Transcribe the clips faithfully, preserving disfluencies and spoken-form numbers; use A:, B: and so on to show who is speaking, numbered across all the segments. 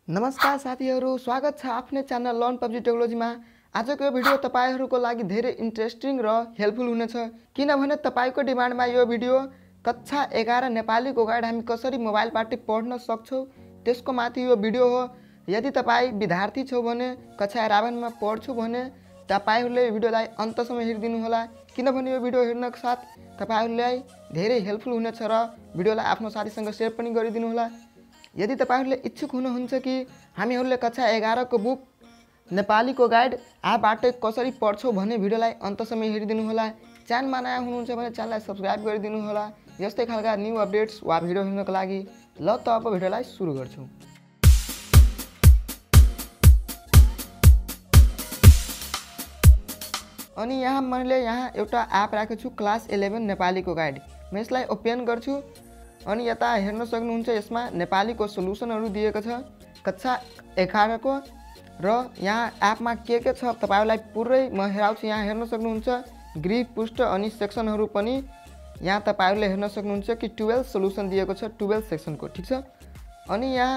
A: नमस्कार साथीहरु, स्वागत छ आफ्नो च्यानल लर्न पब्जी टेक्नोलोजी मा। आजको यो भिडियो तपाईहरुको लागि धेरै इन्ट्रेस्टिङ र हेल्पफुल हुनेछ, किनभने तपाईको डिमान्डमा यो भिडियो कक्षा एघार नेपालीको गाइड हामी कसरी मोबाइलबाट पढ्न सक्छौ त्यसको माथि यो भिडियो हो। यदि तपाई विद्यार्थी छौ भने कक्षा एघार मा पढ्छौ भने तपाईहरुले यो भिडियोलाई अन्तसम्म हेरिदिनु होला, किनभने यो भिडियो हेर्नको साथ तपाईहरुलाई धेरै हेल्पफुल हुनेछ र भिडियोलाई आफ्नो साथीसँग शेयर पनि गरिदिनु होला। यदि तपाईहरुले इच्छुक हुनुहुन्छ कि हामीहरुले कक्षा एघार को बुक नेपालीको गाइड आफबाट कसरी पढ्छौ भने भिडियोलाई अन्तसम्म हेरिदिनु होला। च्यानलमा नयाँ हुनुहुन्छ भने च्यानललाई सब्स्क्राइब गरिदिनु होला यस्तै खालका न्यू अपडेट्स वा भिडियो हेर्नको लागि। ल त अब भिडियोलाई सुरु गर्छौं। अनि यहाँ मैले यहाँ एउटा एप राखेको छु, क्लास एघार नेपालीको गाइड। म यसलाई ओपन गर्छु अनि यता हेर्न सक्नुहुन्छ यसमा नेपालीको सोलुसनहरु दिएको छ कक्षा एघार को, र यहाँ एपमा के के छ तपाईहरुलाई पुरै म हेराउँछु। यहाँ हेर्न सक्नुहुन्छ गृह पृष्ठ अनि सेक्सनहरु पनि यहाँ तपाईहरुले हेर्न सक्नुहुन्छ कि बाह्र सोलुसन दिएको छ, बाह्र सेक्सनको, ठीक छ। अनि यहाँ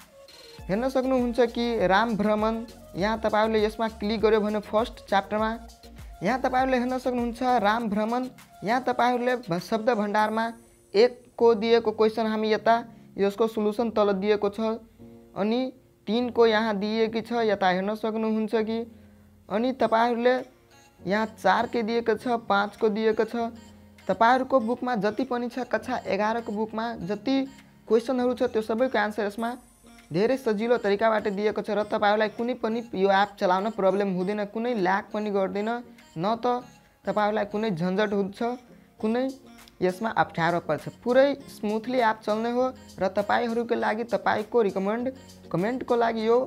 A: हेर्न सक्नुहुन्छ कि राम भ्रमण, यहाँ तपाईहरुले यसमा क्लिक गर्यो भने फर्स्ट च्याप्टरमा यहाँ तपाईहरुले हेर्न सक्नुहुन्छ राम भ्रमण। यहाँ तपाईहरुले शब्द भण्डारमा एक को दिएको क्वेशन हामी यता यसको सोलुसन तल दिएको छ, अनि तीन को यहाँ दिएको छ यता हेर्न सक्नुहुन्छ कि, अनि तपाईहरुले यहाँ चार के दिएको छ, पाँच को दिएको छ। तपाईहरुको बुकमा जति पनि छ कक्षा एघार को बुकमा जति क्वेशनहरु छ त्यो सबैको आन्सर यसमा धेरै सजिलो तरिकाबाट दिएको छ र तपाईहरुलाई कुनै पनि यो एप चलाउन प्रब्लम हुँदैन, कुनै ल्याग पनि गर्दैन, न त तपाईहरुलाई कुनै झन्झट हुन्छ, कुनै यसमा अप्ठ्यारो पर्छ। पुरै स्मुथली एप चल्ने हो र तपाईहरुको लागि तपाईको रिकमेन्ड कमेन्टको लागि यो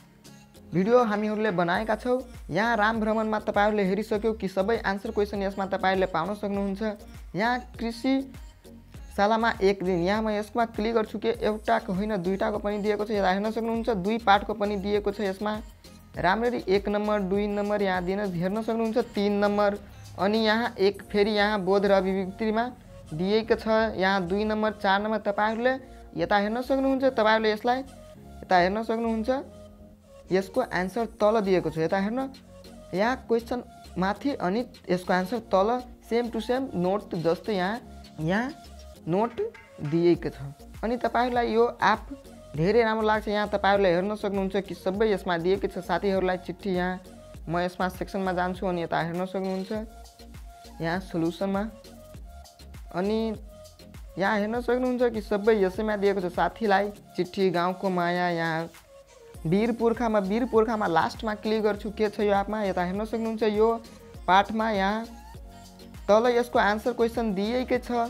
A: भिडियो हामीहरुले बनाएका छौ। यहाँ राम भ्रमणमा तपाईहरुले हेरिसक्यो कि सबै आन्सर क्वेशन यसमा तपाईहरुले पाउन सक्नुहुन्छ। यहाँ कृषि शालामा एक दिन, यहाँ म यसमा क्लिक गर्छु कि एउटाको होइन दुईटाको पनि दिएको छ। यहाँ हेर्न सक्नुहुन्छ दुई पाठको पनि दिएको छ यसमा राम्ररी एक नम्बर दुई नम्बर यहाँ दिन हेर्न सक्नुहुन्छ तीन नम्बर, अनि यहाँ एक फेरि यहाँ बोध र अभिव्यक्तिमा दिएको छ यहाँ दुई नम्बर चार नम्बर। तपाईहरुले यता हेर्न सक्नुहुन्छ, तपाईहरुले यसलाई यता हेर्न सक्नुहुन्छ यसको आन्सर तल दिएको छ। यता हेर्न यहाँ क्वेशन माथि अनि यसको आन्सर तल सेम टु सेम नोट जस्तै यहाँ यहाँ नोट दिएको छ। अनि तपाईहरुलाई यो एप धेरै राम्रो लाग्छ। यहाँ तपाईहरुले हेर्न सक्नुहुन्छ कि सबै यसमा दिएको छ। साथीहरुलाई चिट्ठी यहाँ म यसमा सेक्सनमा जान्छु अनि यता हेर्न सक्नुहुन्छ यहाँ सोलुसनमा, अनि यहाँ हेर्न सक्नुहुन्छ कि सबै यसैमा दिएको छ। साथीलाई चिट्ठी, गाउँको माया, यहाँ वीर पुर्खामा वीर पुर्खामा लास्टमा क्लिक गर्छु के छ यो एपमा। यता हेर्न सक्नुहुन्छ यो पाठमा यहाँ तल यसको आन्सर क्वेशन दिएकै छ,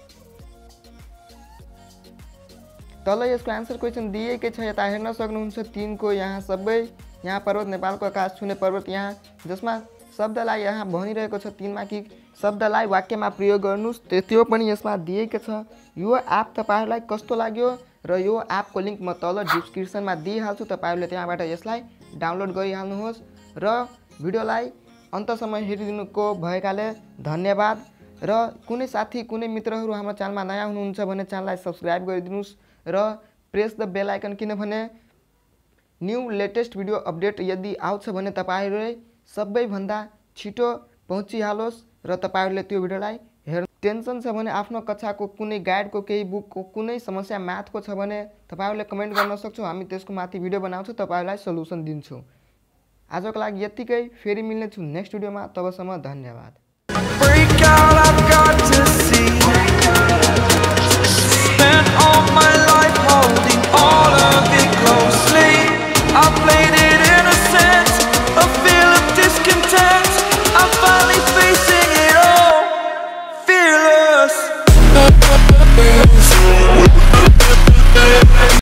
A: तल यसको आन्सर क्वेशन दिएकै छ। यता हेर्न सक्नुहुन्छ तीन को यहाँ सबै यहाँ पर्वत नेपालको आकाश छुने पर्वत, यहाँ जसमा शब्दलाई यहाँ भनिरहेको छ तीनमा कि शब्दलाई वाक्यमा प्रयोग गर्नुस्, त्यो पनि यसमा दिएको छ। यो एप तपाईहरुलाई कस्तो लाग्यो र यो एपको लिंक म तल डिस्क्रिप्सनमा दिइहाल्छु, तपाईहरुले त्यहाँबाट यसलाई डाउनलोड गरिहाल्नुहोस्। र भिडियोलाई अन्तसम्म हेरिदिनुको भएकाले धन्यवाद। र कुनै साथी कुनै मित्रहरु हाम्रो च्यानलमा नयाँ हुनुहुन्छ भने च्यानललाई सब्स्क्राइब गरिदिनुस् र प्रेस द बेल आइकन, किनभने न्यू लेटेस्ट भिडियो अपडेट यदि आउँछ भने तपाईहरुले सबैभन्दा छिटो पहुँचिहालोस् र तपाईहरुले त्यो भिडियोलाई हेर्न। टेन्सन छ भने आफ्नो कक्षाको कुनै गाइडको केही बुकको कुनै समस्या म्याथको छ भने तपाईहरुले कमेन्ट गर्न सक्छौ, हामी त्यसको माथि भिडियो बनाउँछौँ, तपाईहरुलाई सोलुसन दिन्छौँ। आजको लागि यतिकै, फेरि मिल्ने छु नेक्स्ट भिडियोमा, तबसम्म धन्यवाद।